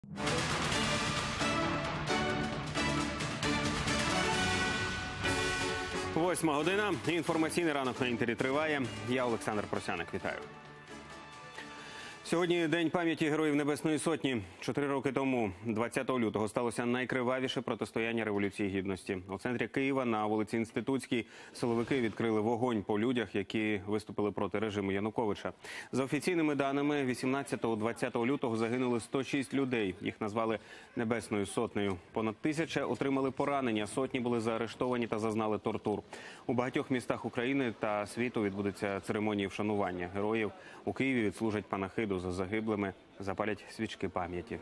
Восьма година. Інформаційний ранок на Інтері триває. Я Олександр Просяник. Вітаю. Сьогодні День пам'яті Героїв Небесної Сотні. 4 роки тому, 20 лютого, сталося найкривавіше протистояння Революції Гідності. У центрі Києва на вулиці Інститутській силовики відкрили вогонь по людях, які виступили проти режиму Януковича. За офіційними даними, 18-20 лютого загинули 106 людей. Їх назвали Небесною Сотнею. Понад 1000 отримали поранення, сотні були заарештовані та зазнали тортур. У багатьох містах України та світу відбудуться церемонії вшанування героїв. У Києві відслужать панахиду за загиблими, запалять свічки пам'яті.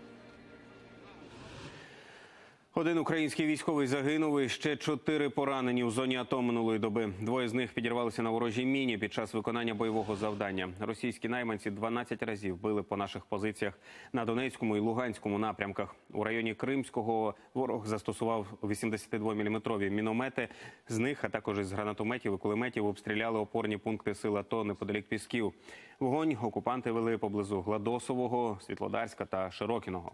Один український військовий загинув і ще 4 поранені у зоні АТО минулої доби. 2 з них підірвалися на ворожій міні під час виконання бойового завдання. Російські найманці 12 разів били по наших позиціях на Донецькому і Луганському напрямках. У районі Кримського ворог застосував 82-мм міномети. З них, а також із гранатометів і кулеметів, обстріляли опорні пункти сил АТО неподалік Пісків. Вогонь окупанти вели поблизу Гладосового, Світлодарська та Широкіного.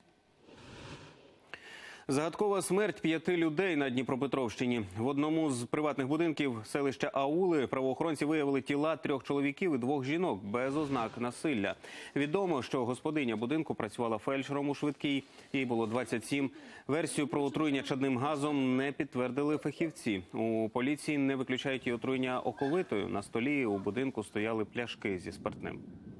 Загадкова смерть 5 людей на Дніпропетровщині. В одному з приватних будинків селища Аули правоохоронці виявили тіла 3 чоловіків і 2 жінок без ознак насилля. Відомо, що господиня будинку працювала фельдшером у швидкій, їй було 27. Версію про отруєння чадним газом не підтвердили фахівці. У поліції не виключають і отруєння оковитою. На столі у будинку стояли пляшки зі спиртним.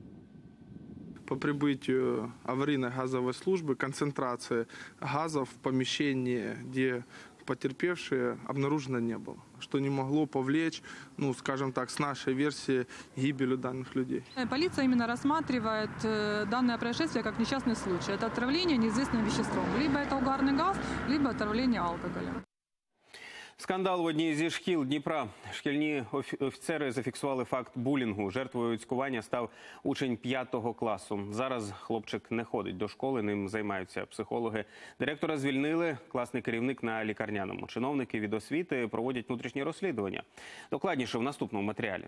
По прибытию аварийной газовой службы концентрации газа в помещении, где потерпевшие, обнаружено не было, что не могло повлечь, скажем так, с нашей версии, гибелью данных людей. Полиция именно рассматривает данное происшествие как несчастный случай. Это отравление неизвестным веществом. Либо это угарный газ, либо отравление алкоголем. Скандал в одній зі шкіл Дніпра. Шкільні офіцери зафіксували факт булінгу. Жертвою цькування став учень 5 класу. Зараз хлопчик не ходить до школи, ним займаються психологи. Директора звільнили, класний керівник на лікарняному. Чиновники від освіти проводять внутрішні розслідування. Докладніше в наступному матеріалі.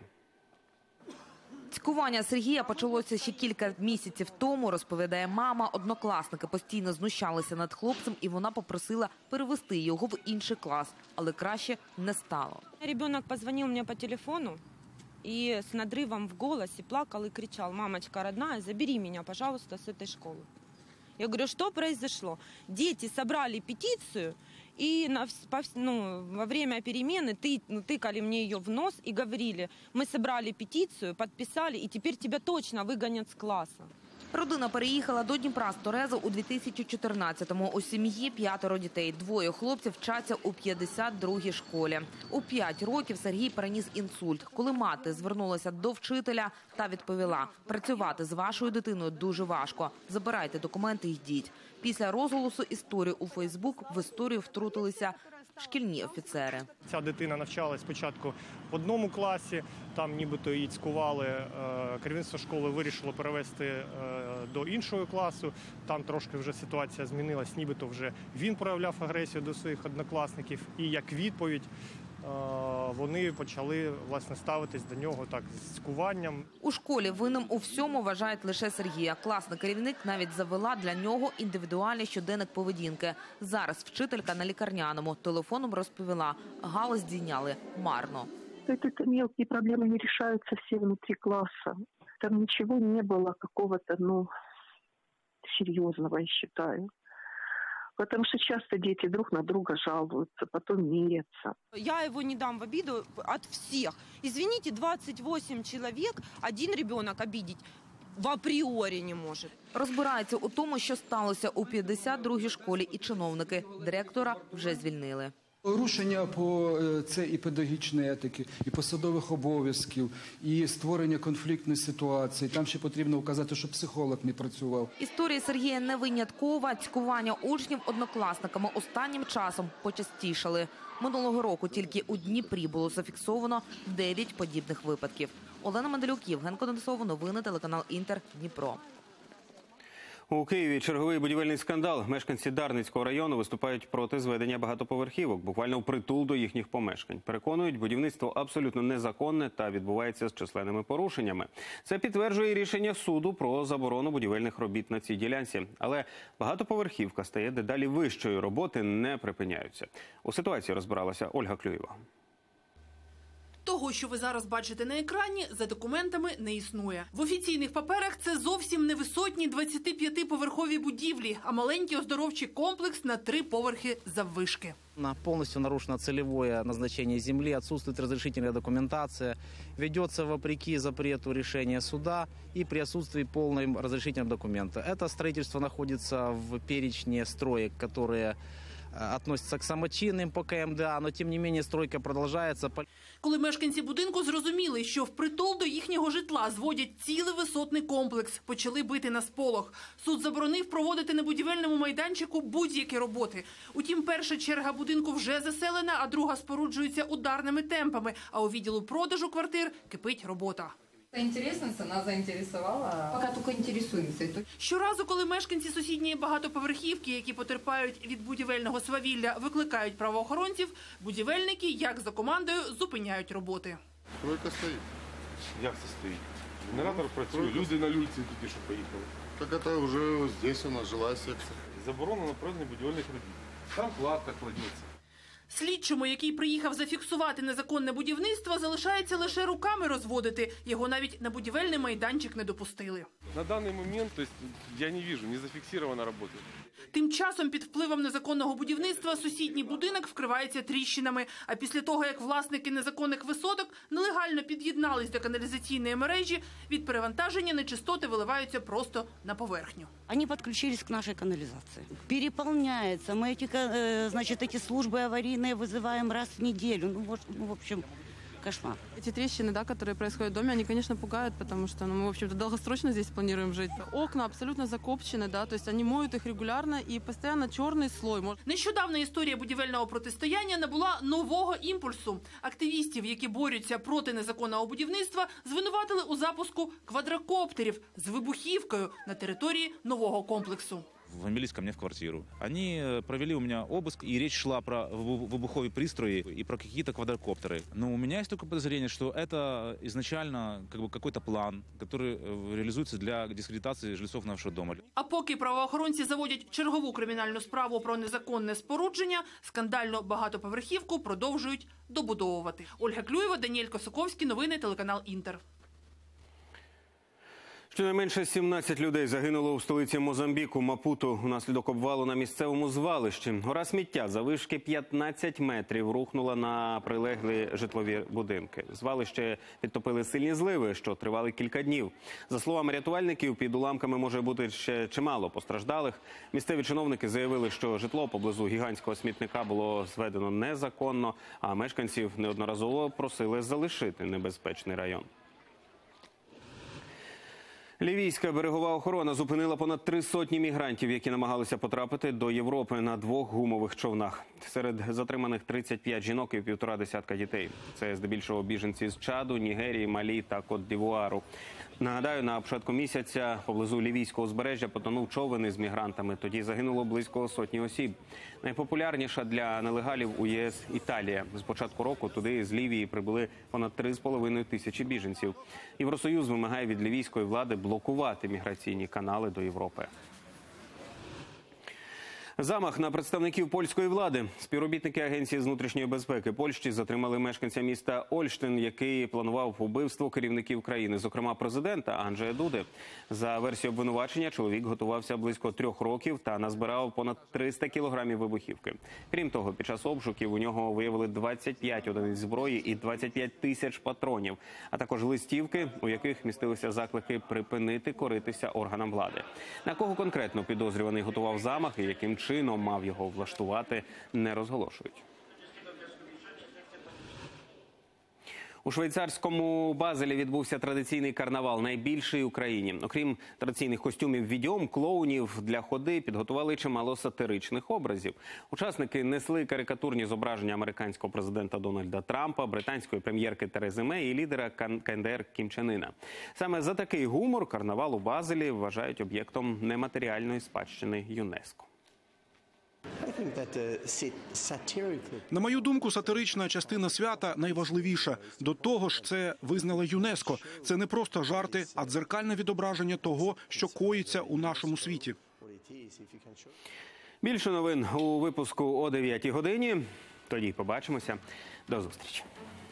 Цькування Сергія почалося ще кілька місяців тому, розповідає мама. Однокласники постійно знущалися над хлопцем, і вона попросила перевести його в інший клас. Але краще не стало. Ребенок позвонил мне по телефону и с надрывом в голосе плакал и кричал: «Мамочка родная, забери меня, пожалуйста, с этой школы». Я говорю: что произошло? Дети собрали петицию, и во время перемены тыкали мне ее в нос и говорили: мы собрали петицию, подписали, и теперь тебя точно выгонят с класса. Родина переїхала до Дніпра з Торези у 2014-му. У сім'ї 5 дітей. 2 хлопців вчаться у 52-й школі. У 5 років Сергій переніс інсульт. Коли мати звернулася до вчителя та відповіла: працювати з вашою дитиною дуже важко. Забирайте документи і йдіть. Після розголосу історії у Фейсбук в історію втрутилися шкільні офіцери. Ця дитина навчалась спочатку в 1 класі, там нібито її цькували, керівництво школи вирішило перевести до іншого класу, там трошки вже ситуація змінилась, нібито вже він проявляв агресію до своїх однокласників, і як відповідь вони почали, власне, ставитись до нього так з цькуванням. У школі винним у всьому вважають лише Сергія. Класний керівник навіть завела для нього індивідуальний щоденник поведінки. Зараз вчителька на лікарняному. Телефоном розповіла: галас здійняли марно. Это мелкие проблемы не решаются все внутри класса. Там ничего не было какого-то, серьезного, я считаю. Потому что часто дети друг на друга жалуются, потом мирятся. Я его не дам в обиду от всех. Извините, 28 человек, один ребенок обидеть в апріорі не може. Розбирається у тому, що сталося у 52-й школі, і чиновники. Директора вже звільнили. Порушення це і педагогічної етики, і посадових обов'язків, і створення конфліктної ситуації. Там ще потрібно вказати, що психолог не працював. Історія Сергія не виняткова. Цькування учнів однокласниками останнім часом почастішали. Минулого року тільки у Дніпрі було зафіксовано 9 подібних випадків. Олена Манделюк, Євген Конденсов, новини, телеканал Інтер, Дніпро. У Києві черговий будівельний скандал. Мешканці Дарницького району виступають проти зведення багатоповерхівок, буквально впритул до їхніх помешкань. Переконують, будівництво абсолютно незаконне та відбувається з численними порушеннями. Це підтверджує рішення суду про заборону будівельних робіт на цій ділянці. Але багатоповерхівка стає дедалі вищою, роботи не припиняються. У ситуації розбиралася Ольга Клюєва. Того, що ви зараз бачите на екрані, за документами не існує. В офіційних паперах це зовсім не висотні 25-поверхові будівлі, а маленький оздоровчий комплекс на 3 поверхи заввишки. Полностью нарушено целевое назначение земли, отсутствует разрешительная документация, ведется вопреки запрету решения суда и при отсутствии полного разрешительного документа. Это строительство находится в перечне строек, которые относятся к самочинным по КМДА, но тем не менее стройка продолжается. Коли мешканці будинку зрозуміли, що впритул до їхнього житла зводять цілий висотний комплекс, почали бити на сполох. Суд заборонив проводити на будівельному майданчику будь-які роботи. Утім, перша черга будинку вже заселена, а друга споруджується ударними темпами, а у відділу продажу квартир кипить робота. Интересно, цена заинтересовала. Пока только интересуемся. Щоразу, коли мешканці сусідньої багатоповерхівки, які потерпають від будівельного свавілля, викликають правоохоронців, будівельники, як за командою, зупиняють роботи. Стройка стоїть. Як це стоїть? Генератор працює, люди на люльці тільки що поїхали. Так це вже здесь у нас жилая секція. Заборонено проведення будівельних робіт. Там кладка кладеться. Слідчому, який приїхав зафіксувати незаконне будівництво, залишається лише руками розводити. Його навіть на будівельний майданчик не допустили. На даний момент, то есть, я не вижу, не зафіксована робота. Тим часом під впливом незаконного будівництва сусідній будинок вкривається тріщинами. А після того, як власники незаконних висоток нелегально під'єднались до каналізаційної мережі, від перевантаження нечистоти виливаються просто на поверхню. Они подключились к нашей канализации. Переполняется. Мы эти службы аварийные вызываем раз в неделю. В общем, кошмар. Эти трещины, которые происходят в доме, они, конечно, пугают, потому что мы, в общем-то, долгосрочно здесь планируем жить. Окна абсолютно закопчены, то есть они моют их регулярно и постоянно черный слой. Нещодавна історія будівельного протистояння набула нового імпульсу. Активістів, які борються проти незаконного будівництва, звинуватили у запуску квадрокоптерів з вибухівкою на території нового комплексу. Вломились ко мне в квартиру. Они провели у меня обыск, и речь шла про выбуховые пристрои и про какие-то квадрокоптеры. Но у меня есть только подозрение, что это изначально какой-то план, который реализуется для дискредитации жильцов нашего дома. А поки правоохоронці заводять чергову кримінальну справу про незаконне спорудження, скандальну багатоповерхівку продовжують добудовувати. Ольга Клюєва, Даніель Косаковський, новини, телеканал «Інтер». Щонайменше 17 людей загинуло у столиці Мозамбіку, Мапуту, унаслідок обвалу на місцевому звалищі. Гора сміття заввишки 15 метрів рухнула на прилеглі житлові будинки. Звалище підтопили сильні зливи, що тривали кілька днів. За словами рятувальників, під уламками може бути ще чимало постраждалих. Місцеві чиновники заявили, що житло поблизу гігантського смітника було зведено незаконно, а мешканців неодноразово просили залишити небезпечний район. Лівійська берегова охорона зупинила понад 300 мігрантів, які намагалися потрапити до Європи на 2 гумових човнах. Серед затриманих 35 жінок і 1,5 десятка дітей. Це здебільшого біженці з Чаду, Нігерії, Малі та Кот-д'Івуару. Нагадаю, на початку місяця поблизу лівійського узбережжя потонув човен із мігрантами. Тоді загинуло близько 100 осіб. Найпопулярніша для нелегалів у ЄС – Італія. З початку року туди з Лівії прибули понад 3,5 тисячі біженців. Євросоюз вимагає від лівійської влади блокувати міграційні канали до Європи. Замах на представників польської влади. Співробітники Агенції з внутрішньої безпеки Польщі затримали мешканця міста Ольштин, який планував вбивство керівників країни, зокрема президента Анджея Дуди. За версією обвинувачення, чоловік готувався близько 3 років та назбирав понад 300 кілограмів вибухівки. Крім того, під час обшуків у нього виявили 25 одиниць зброї і 25 тисяч патронів, а також листівки, у яких містилися заклики припинити коритися органам влади. На кого конкретно підозрюваний готував замах і яким чином мав його влаштувати, не розголошують. У швейцарському Базелі відбувся традиційний карнавал, найбільший в Україні. Окрім традиційних костюмів відьом, клоунів для ходи підготували чимало сатиричних образів. Учасники несли карикатурні зображення американського президента Дональда Трампа, британської прем'єрки Терези Мей і лідера КНДР Кім Чен Іна. Саме за такий гумор карнавал у Базелі вважають об'єктом нематеріальної спадщини ЮНЕСКО. На мою думку, сатирична частина свята найважливіша. До того ж, це визнала ЮНЕСКО. Це не просто жарти, а дзеркальне відображення того, що коїться у нашому світі. Більше новин у випуску о 9 годині. Тоді побачимося. До зустрічі.